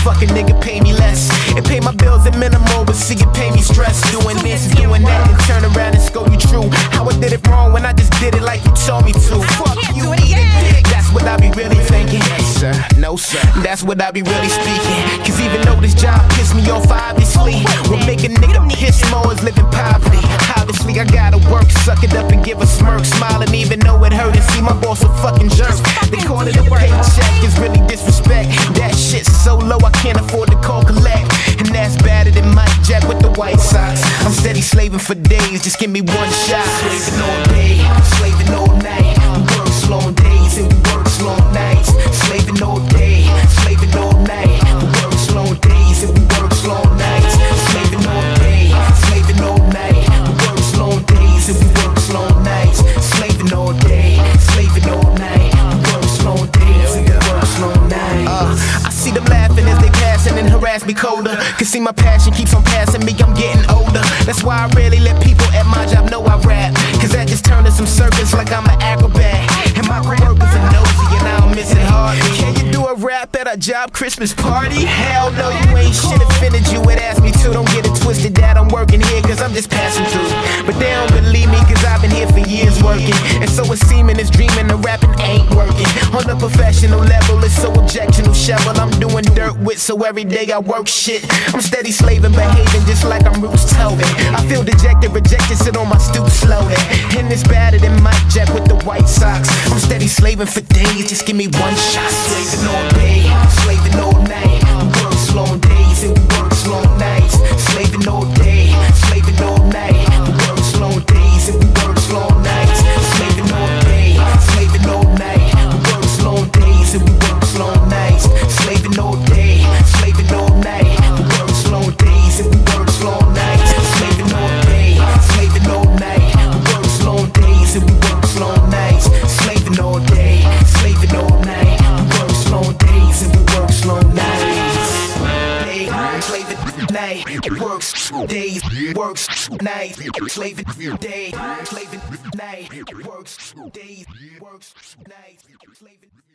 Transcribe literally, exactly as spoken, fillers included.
fucking nigga pay me less. It pay my bills at minimal, but see it pay me stress. Doing this and doing that, and turn around and scold you true. How I did it wrong when I just did it like you told me to. Fuck you, eat a dick. That's what I be really thinking. Yes sir, no sir. That's what I be really speaking. Cause even though this job pissed me off, obviously, what make a nigga piss more is living poverty. Obviously I gotta work, suck it up and give a smirk, smiling even though it hurt. And see my boss a fucking jerk. They call it a paycheck, it's really disrespect. That shit's so low I can't afford to call collect. And that's better than Mike Jack with the White Sox. I'm steady slaving for days, just give me one shot. Slaving all day, slaving all night. We work slow days and we work slow nights. Slaving all day, slaving all night. We work slow days and we work slow nights. Slaving all day, slaving all night. We work slow days and we work slow nights. Slaving all day, slaving all night. We work slow days and we work slow nights. Uh, I see them laughing as they passing and harass me colder. Cause see my passion keeps on passing me, I'm getting older. That's why I rarely let people at my job know I rap. Cause that just turned to some circus like I'm an acrobat. And my coworkers are nosy and I don't miss it hardly. Can you do a rap at a job Christmas party? Hell no, you ain't shit. Offended you would ask me to. Don't get it twisted that I'm working here cause I'm just passing through. But they don't believe me cause I've been here for years working. And so it's seeming it's dreaming, the rapping ain't working. On a professional level it's so objectionable shovel I'm doing dirt with, so every day I work shit. I'm steady slaving, behaving just like I'm Roots Tobin. I feel dejected, rejected, sit on my stoop slowly. And it's better than Mike Jack with the White Sox. I'm steady slaving for days, just give me one shot. Slaving all day, slaving all night. We work slow days and we work slow nights. Slaving all day, slaving all night. We work slow days and we work slow nights. Slaving all day, slaving all night. We work slow days and we work slow nights. Slaving all day, slaving all night. We work slow days and we work slow nights. Slaving all day, slaving all night. We work slow days and we work slow nights. Slaving all day, slaving all night. We work slow days and we work slow nights. Day, slaving night, works days, works night, slaving day, slaving night, works days, works night, slaving.